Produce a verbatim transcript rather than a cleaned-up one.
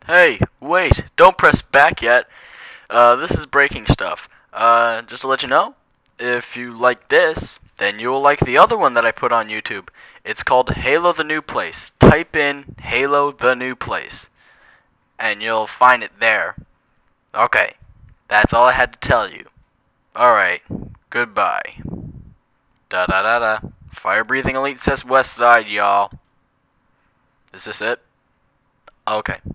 Hey, wait, don't press back yet. Uh, this is breaking stuff. Uh, just to let you know, if you like this, then you'll like the other one that I put on YouTube. It's called Halo the New Place. Type in Halo the New Place, and you'll find it there. Okay, that's all I had to tell you. Alright, goodbye. Da da da da. Fire breathing elite says west side, y'all. Is this it? Okay.